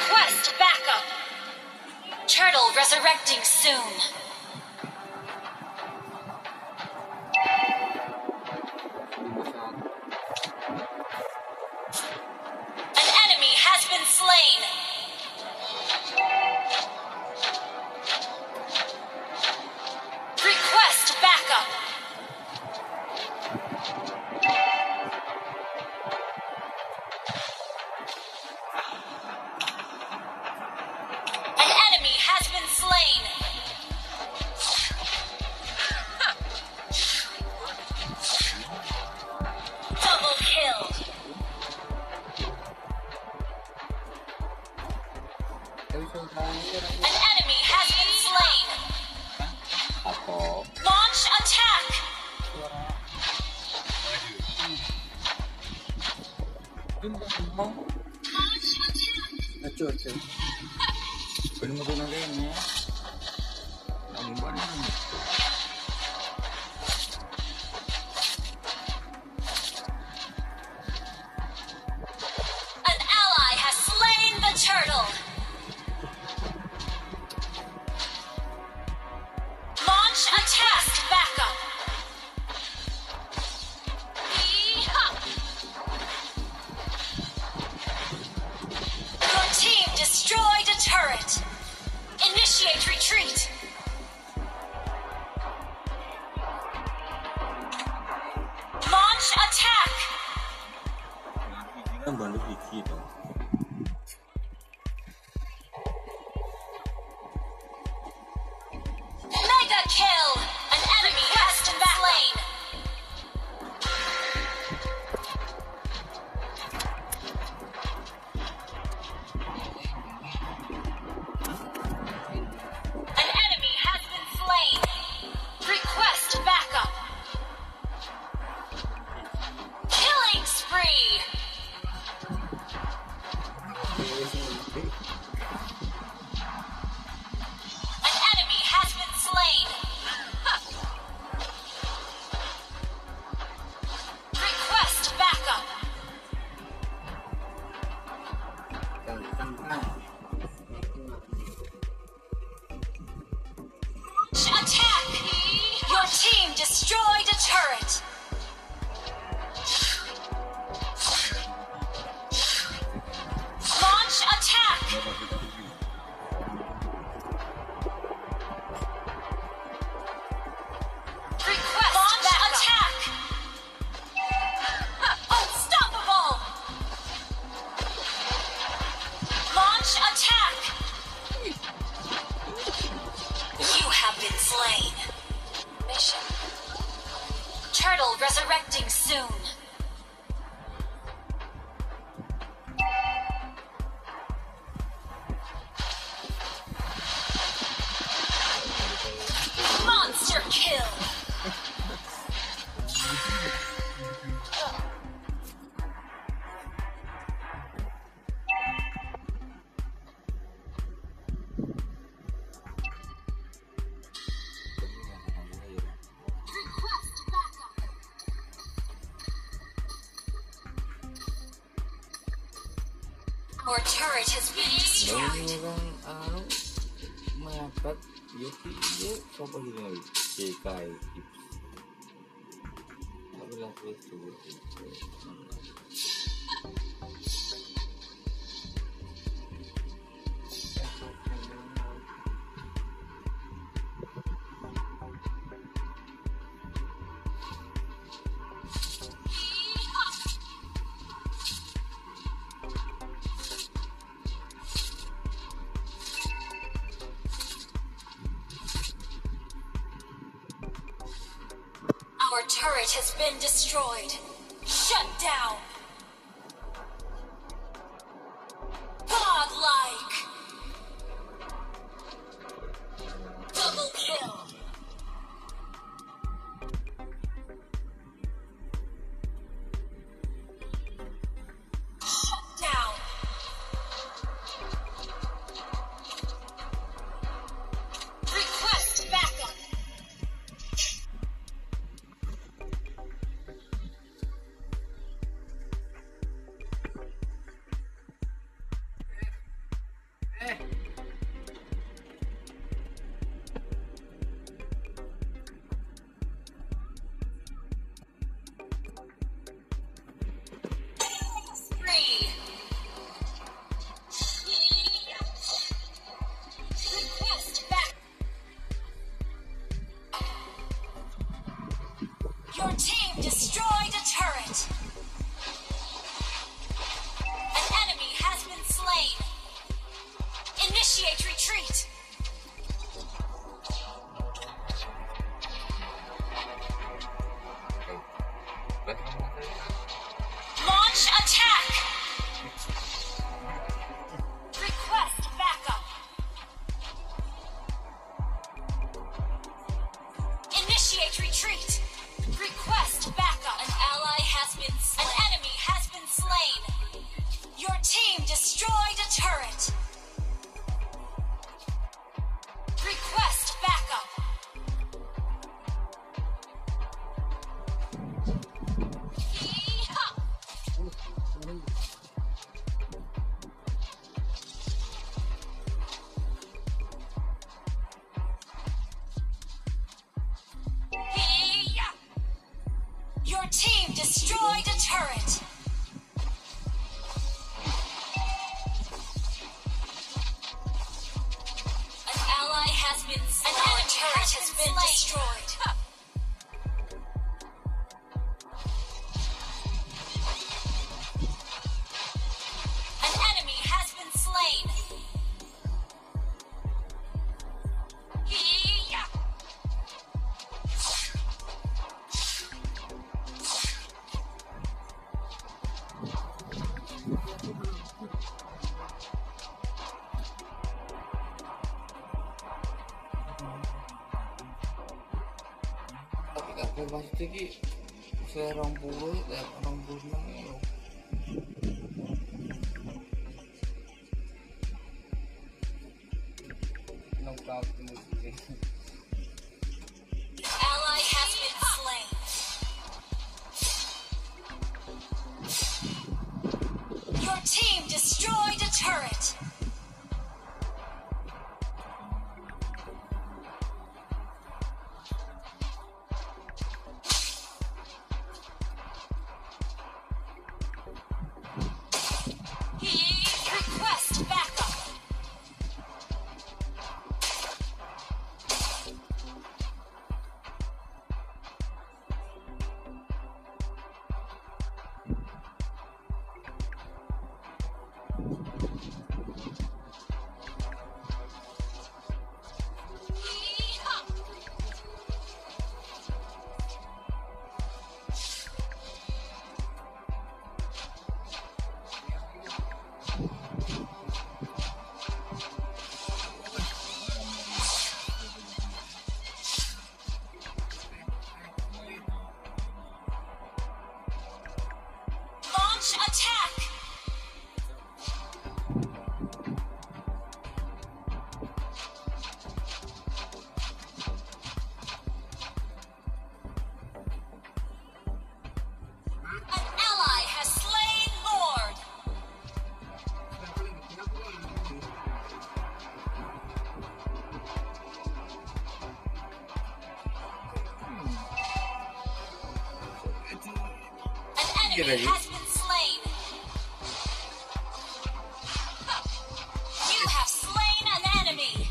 Request backup. Turtle resurrecting soon. An enemy has been slain. Request backup. An enemy has been slain. Double kill. An enemy has been slain. Launch attack. An ally has slain the turtle. Launch attack backup. Yee-haw. Your team destroyed a turret. Initiate retreat. Launch attack. Mega kill. An enemy has been slain. An enemy has been slain. Request backup. Killing spree. An enemy has been slain. Request backup. Attack! Your team destroyed a turret. Launch attack! Request launch attack! Unstoppable! Launch attack! You have been slain. Mission. Turtle resurrecting soon. Monster kill. Request backup. Our turret has been destroyed. mengangkat dia coba gini kayak tapi langsung itu Our turret has been destroyed. Shut down. Godlike. Double kill. Shut down. Request backup. been slain. An enemy turret has been destroyed. An enemy has been slain. Hee-yah! Tapi kakek pasti ki saya 20 ya 66 ya. Knockout ini sih. Ally has been slain. Your team destroyed a turret. Request backup. Yee-haw! Launch attack! An ally has slain Lord! An enemy has been slain. You have slain an enemy.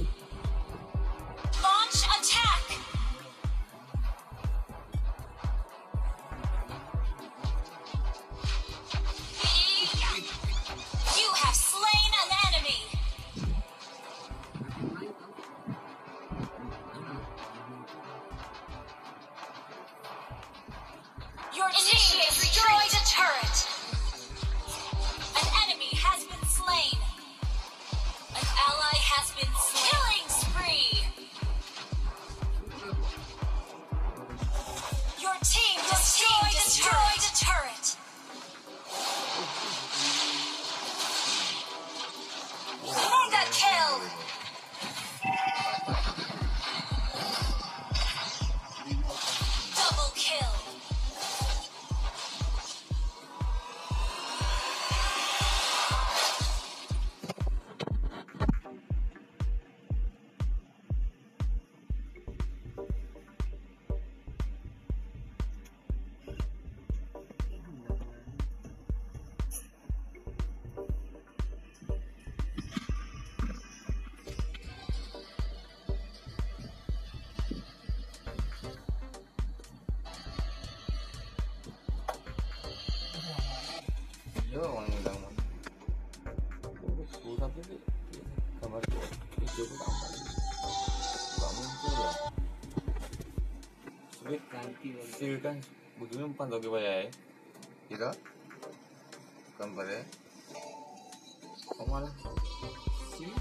Launch attack. You have slain an enemy. Your team destroyed a turret. An enemy has been slain. An ally has been slain. Killing spree. Your team destroyed a turret. Mega kill. Double kill. Yo orang bilang tapi kabar itu aku tambah nggak muncul ya sulit nanti hasil kan butuhnya 4 lagi pak ya tidak gambarnya kok malah sih